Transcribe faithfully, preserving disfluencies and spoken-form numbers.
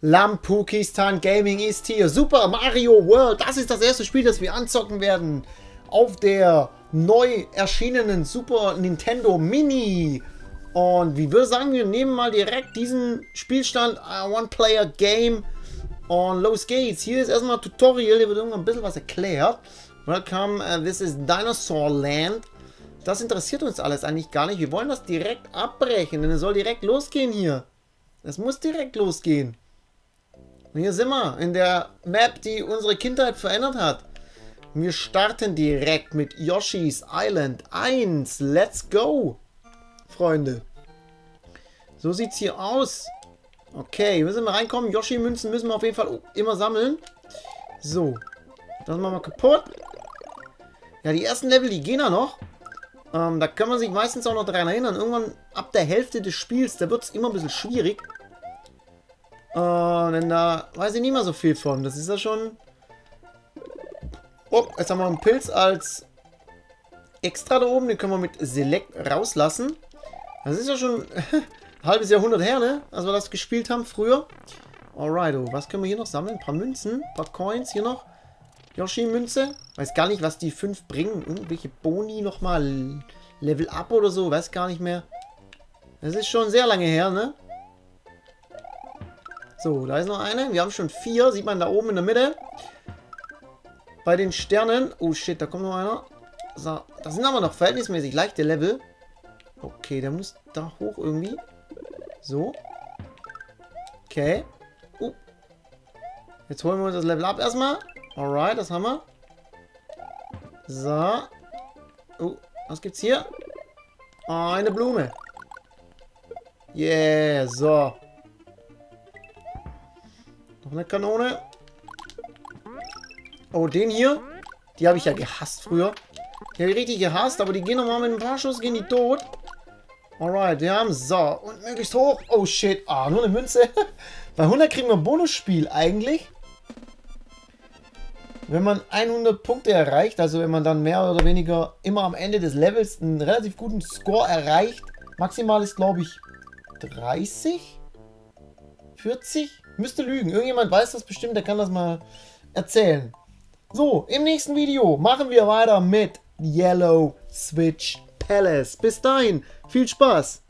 Lampukistan Gaming ist hier. Super Mario World. Das ist das erste Spiel, das wir anzocken werden. Auf der neu erschienenen Super Nintendo Mini. Und wie würde sagen, wir nehmen mal direkt diesen Spielstand uh, One-Player Game. Und los geht's. Hier ist erstmal ein Tutorial. Hier wird irgendwann ein bisschen was erklärt. Welcome, uh, this is Dinosaur Land. Das interessiert uns alles eigentlich gar nicht. Wir wollen das direkt abbrechen, denn es soll direkt losgehen hier. Es muss direkt losgehen. Und hier sind wir in der Map, die unsere Kindheit verändert hat. Wir starten direkt mit Yoshi's Island eins. Let's go, Freunde. So sieht es hier aus. Okay, müssen wir reinkommen. Yoshi-Münzen müssen wir auf jeden Fall immer sammeln. So, das machen wir kaputt. Ja, die ersten Level, die gehen ja noch. Ähm, da kann man sich meistens auch noch daran erinnern. Irgendwann ab der Hälfte des Spiels, da wird es immer ein bisschen schwierig. Äh, denn da weiß ich nicht mehr so viel von. Das ist ja schon... Oh, jetzt haben wir einen Pilz als extra da oben. Den können wir mit Select rauslassen. Das ist ja schon ein halbes Jahrhundert her, ne? Als wir das gespielt haben früher. Alright, oh, was können wir hier noch sammeln? Ein paar Münzen, ein paar Coins hier noch. Yoshi-Münze. Weiß gar nicht, was die fünf bringen. Irgendwelche Boni nochmal. Level Up oder so. Weiß gar nicht mehr. Das ist schon sehr lange her, ne? So, da ist noch eine. Wir haben schon vier. Sieht man da oben in der Mitte. Bei den Sternen. Oh shit, da kommt noch einer. So, das sind aber noch verhältnismäßig leichte Level. Okay, der muss da hoch irgendwie. So. Okay. Uh. Jetzt holen wir uns das Level Up erstmal. Alright, das haben wir. So. Oh, was gibt's hier? Oh, eine Blume. Yeah, so. Noch eine Kanone. Oh, den hier. Die habe ich ja gehasst früher. Die habe ich richtig gehasst, aber die gehen nochmal mit ein paar Schuss, gehen die tot. Alright, wir haben so. Und möglichst hoch. Oh shit. Ah, nur eine Münze. Bei hundert kriegen wir ein Bonusspiel eigentlich. Wenn man hundert Punkte erreicht, also wenn man dann mehr oder weniger immer am Ende des Levels einen relativ guten Score erreicht. Maximal ist, glaube ich, dreißig? vierzig? Müsste lügen. Irgendjemand weiß das bestimmt, der kann das mal erzählen. So, im nächsten Video machen wir weiter mit Yellow Switch Palace. Bis dahin, viel Spaß!